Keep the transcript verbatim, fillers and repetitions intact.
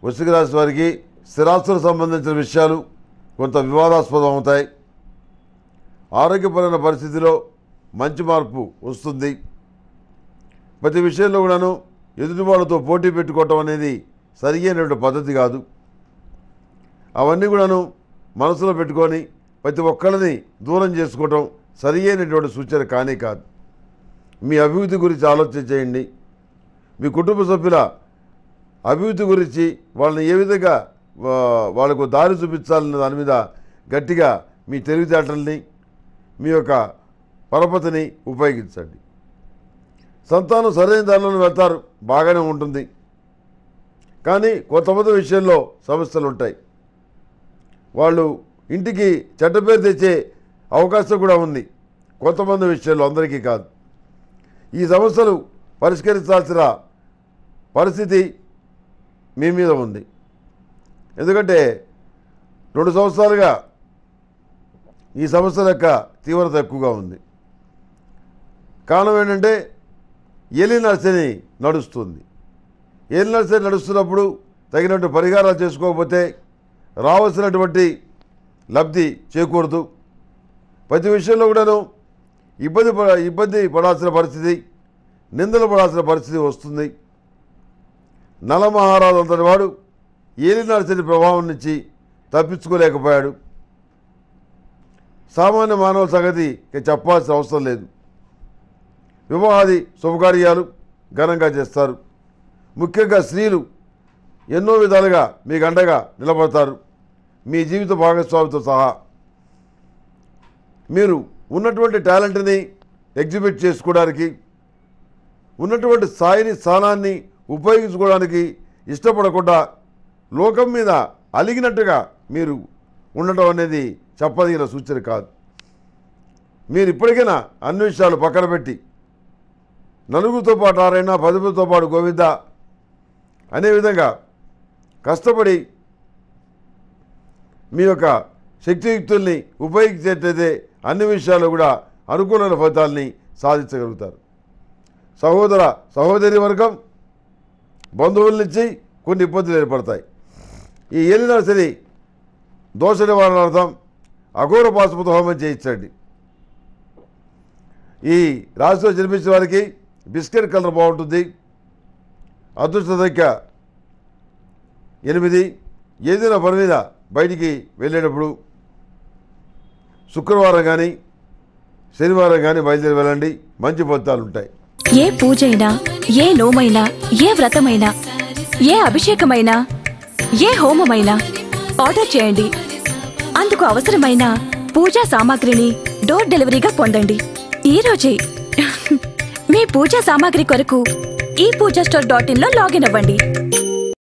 వృశ్చిక రాశి వారికి స్థిరాస్తులకు సంబంధించిన విషయాలు కొంత వివాదాస్పదం అవుతాయి. ఆరోగ్యపరమైన పరిస్థితిలో మంచి మార్పు వస్తుంది. ప్రతి విషయంలో కూడాను ఎదుటివాళ్ళతో పోటీ పెట్టుకోవటం అనేది సరి అయినటువంటి పద్ధతి కాదు. అవన్నీ కూడాను మనసులో పెట్టుకొని ప్రతి ఒక్కరిని దూరం చేసుకోవటం సరి అయినటువంటి సూచన కానీ కాదు. మీ అభివృద్ధి గురించి ఆలోచన చేయండి. మీ కుటుంబ సభ్యుల అభివృద్ధి గురించి వాళ్ళని ఏ విధంగా వాళ్ళకు దారి చూపించాలన్న దాని మీద గట్టిగా మీ తెలివితేటల్ని మీ యొక్క పరపతిని ఉపయోగించండి. సంతానం సరైన దానిలో వెళ్తారు, బాగానే ఉంటుంది. కానీ కొంతమంది విషయంలో సమస్యలు ఉంటాయి. వాళ్ళు ఇంటికి చెడ్డ పేరు తెచ్చే అవకాశం కూడా ఉంది కొంతమంది విషయంలో, అందరికీ కాదు. ఈ సమస్యలు పరిష్కరించాల్సిన పరిస్థితి మీ మీద ఉంది. ఎందుకంటే రెండు సంవత్సరాలుగా ఈ సమస్యల యొక్క తీవ్రత ఎక్కువగా ఉంది. కారణం ఏంటంటే ఏలి నర్సరీ నడుస్తుంది. ఏలి నర్సరీ నడుస్తున్నప్పుడు తగినట్టు పరిహారాలు చేసుకోకపోతే రావాల్సినటువంటి లబ్ధి చేకూరదు. ప్రతి విషయంలో కూడాను ఇబ్బంది పడ ఇబ్బంది పడాల్సిన పరిస్థితి, నిందలు పడాల్సిన పరిస్థితి వస్తుంది. నలమహారాజు అంతటి వాడు ఏలి నర్సరీ ప్రభావం నుంచి తప్పించుకోలేకపోయాడు. సామాన్య మానవ సంగతి చెప్పాల్సిన అవసరం లేదు. వివాహాది శుభకార్యాలు ఘనంగా చేస్తారు. ముఖ్యంగా స్త్రీలు ఎన్నో విధాలుగా మీకు అండగా నిలబడతారు. మీ జీవిత భాగస్వామితో సహా మీరు ఉన్నటువంటి టాలెంట్ని ఎగ్జిబిట్ చేసుకోవడానికి, ఉన్నటువంటి స్థాయిని స్థానాన్ని ఉపయోగించుకోవడానికి ఇష్టపడకుండా లోకం మీద అలిగినట్టుగా మీరు ఉండటం అనేది చెప్పదగిన సూచన కాదు. మీరు ఇప్పటికైనా అన్ని విషయాలు పక్కన పెట్టి నలుగురితో పాటు ఆరైనా పదిమందితో పాటు గోవింద అనే విధంగా కష్టపడి మీ యొక్క శక్తియుక్తుల్ని ఉపయోగించేటైతే అన్ని విషయాల్లో కూడా అనుకూలమైన ఫలితాలని సాధించగలుగుతారు. సహోదర సహోదరి వర్గం బంధువుల నుంచి కొన్ని ఇబ్బందులు ఏర్పడతాయి. ఈ ఏలి నర్సరీ దోష నివారణార్థం అఘోర పాశుపత హోమం చేయించండి. ఈ రాశిలో జన్మించిన వారికి బిస్కెట్ కలర్ బాగుంటుంది. అదృష్ట సంఖ్య ఎనిమిది. ఏదైనా పని మీద బయటికి వెళ్ళేటప్పుడు శుక్రవారం కానీ శనివారం కానీ బయలుదేరి వెళ్ళండి, మంచి ఫలితాలు ఉంటాయి. ఏ పూజైనా, ఏ నోమైనా, ఏ వ్రతమైనా, ఏ అభిషేకమైనా, ఏ హోమమైనా ఆర్డర్ చేయండి. అందుకు అవసరమైన పూజా సామాగ్రిని డోర్ డెలివరీగా పొందండి ఈ రోజే. మీ పూజా సామాగ్రి కొరకు ఈ పూజా స్టోర్ డాట్ ఇన్ లో లాగిన్ అవ్వండి.